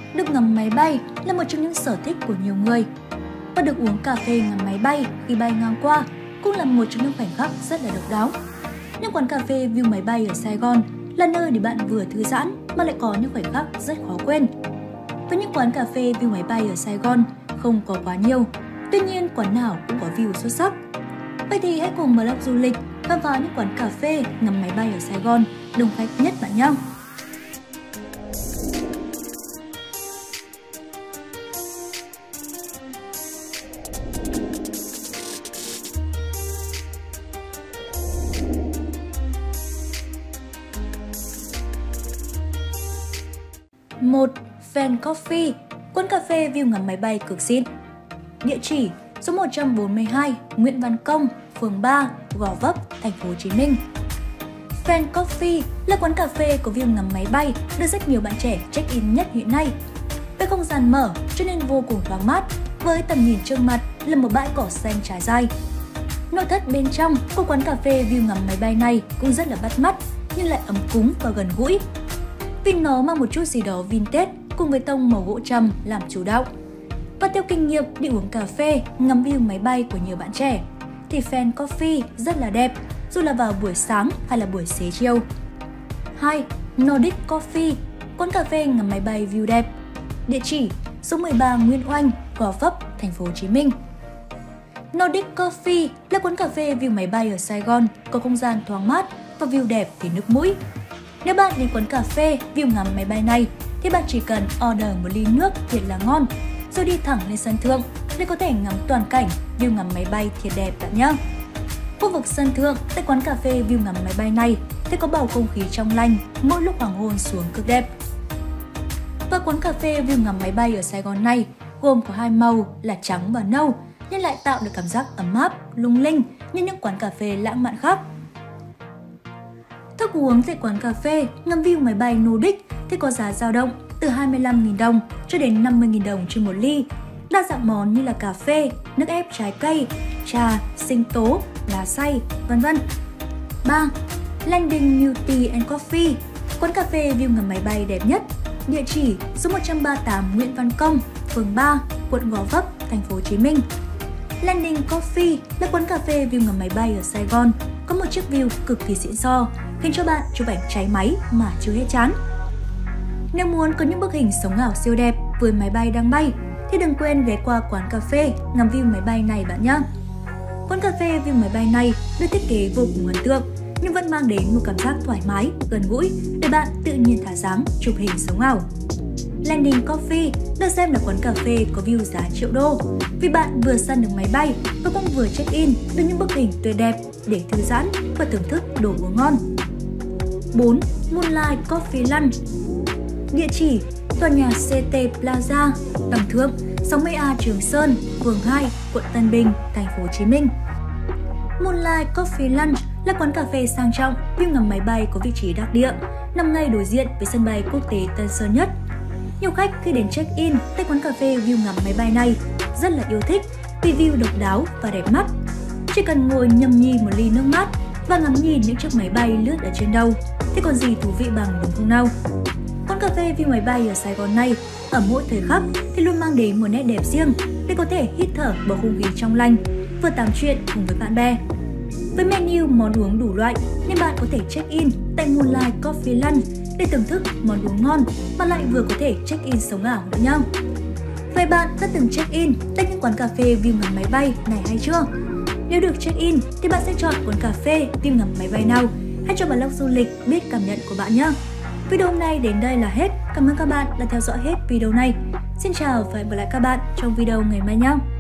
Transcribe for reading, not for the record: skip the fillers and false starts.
Được ngắm máy bay là một trong những sở thích của nhiều người. Và được uống cà phê ngắm máy bay khi bay ngang qua cũng là một trong những khoảnh khắc rất là độc đáo. Những quán cà phê view máy bay ở Sài Gòn là nơi để bạn vừa thư giãn mà lại có những khoảnh khắc rất khó quên. Với những quán cà phê view máy bay ở Sài Gòn không có quá nhiều, tuy nhiên quán nào cũng có view xuất sắc. Vậy thì hãy cùng Blog Du lịch khám phá những quán cà phê ngắm máy bay ở Sài Gòn đông khách nhất bạn nhé! Một, Fan Coffee, quán cà phê view ngắm máy bay cực xịn. Địa chỉ: số 142 Nguyễn Văn Công, phường 3, Gò Vấp, thành phố Hồ Chí Minh. Fan Coffee là quán cà phê có view ngắm máy bay được rất nhiều bạn trẻ check-in nhất hiện nay. Với không gian mở cho nên vô cùng thoáng mát, với tầm nhìn trước mặt là một bãi cỏ xanh trải dài. Nội thất bên trong của quán cà phê view ngắm máy bay này cũng rất là bắt mắt nhưng lại ấm cúng và gần gũi. Vì nó mang một chút gì đó vintage cùng với tông màu gỗ trầm làm chủ đạo. Và theo kinh nghiệm đi uống cà phê ngắm view máy bay của nhiều bạn trẻ thì Fan Coffee rất là đẹp dù là vào buổi sáng hay là buổi xế chiều. 2. Nordic Coffee, quán cà phê ngắm máy bay view đẹp. Địa chỉ: số 13 Nguyễn Oanh, Gò Vấp, thành phố Hồ Chí Minh. Nordic Coffee là quán cà phê view máy bay ở Sài Gòn, có không gian thoáng mát và view đẹp thì nước mũi. Nếu bạn đến quán cà phê view ngắm máy bay này thì bạn chỉ cần order một ly nước thiệt là ngon, rồi đi thẳng lên sân thượng để có thể ngắm toàn cảnh view ngắm máy bay thiệt đẹp bạn nhé. Khu vực sân thượng tại quán cà phê view ngắm máy bay này thì có bầu không khí trong lành mỗi lúc hoàng hôn xuống cực đẹp. Và quán cà phê view ngắm máy bay ở Sài Gòn này gồm có hai màu là trắng và nâu, nhưng lại tạo được cảm giác ấm áp, lung linh như những quán cà phê lãng mạn khác. Thức uống tại quán cà phê ngắm view máy bay Nordic thì có giá dao động từ 25.000 đồng cho đến 50.000 đồng trên một ly. Đa dạng món như là cà phê, nước ép trái cây, trà, sinh tố, lá xay, vân vân. 3. Landing Beauty and Coffee, quán cà phê view ngắm máy bay đẹp nhất. Địa chỉ: số 138 Nguyễn Văn Công, phường 3, quận Gò Vấp, thành phố Hồ Chí Minh. Landing Coffee là quán cà phê view ngắm máy bay ở Sài Gòn, có một chiếc view cực kỳ xịn sò, khiến cho bạn chụp ảnh cháy máy mà chưa hết chán. Nếu muốn có những bức hình sống ảo siêu đẹp với máy bay đang bay thì đừng quên ghé qua quán cà phê ngắm view máy bay này bạn nhé. Quán cà phê view máy bay này được thiết kế vô cùng ấn tượng nhưng vẫn mang đến một cảm giác thoải mái, gần gũi để bạn tự nhiên thả dáng chụp hình sống ảo. Landing Coffee được xem là quán cà phê có view giá triệu đô vì bạn vừa săn được máy bay và cũng vừa check-in được những bức hình tuyệt đẹp để thư giãn và thưởng thức đồ uống ngon. 4. Moonlight Coffee Lunch. Địa chỉ: tòa nhà CT Plaza, tầng thượng 60A Trường Sơn, phường 2, quận Tân Bình, thành phố Hồ Chí Minh. Moonlight Coffee Lunch là quán cà phê sang trọng, view ngắm máy bay có vị trí đắc địa, nằm ngay đối diện với sân bay quốc tế Tân Sơn Nhất. Nhiều khách khi đến check-in tại quán cà phê view ngắm máy bay này rất là yêu thích vì view độc đáo và đẹp mắt. Chỉ cần ngồi nhâm nhi một ly nước mát và ngắm nhìn những chiếc máy bay lướt ở trên đầu thì còn gì thú vị bằng, đúng không nào? Quán cà phê view máy bay ở Sài Gòn này ở mỗi thời khắc thì luôn mang đến một nét đẹp riêng để có thể hít thở bầu không khí trong lành, vừa tám chuyện cùng với bạn bè. Với menu món uống đủ loại nên bạn có thể check-in tại Moonlight Coffee Lunch để thưởng thức món uống ngon mà lại vừa có thể check-in sống ảo nữa nhá. Vậy bạn đã từng check-in tại những quán cà phê view ngắm máy bay này hay chưa? Nếu được check-in thì bạn sẽ chọn quán cà phê view ngắm máy bay nào? Hãy cho Blog Du lịch biết cảm nhận của bạn nhé! Video hôm nay đến đây là hết. Cảm ơn các bạn đã theo dõi hết video này. Xin chào và hẹn gặp lại các bạn trong video ngày mai nhé!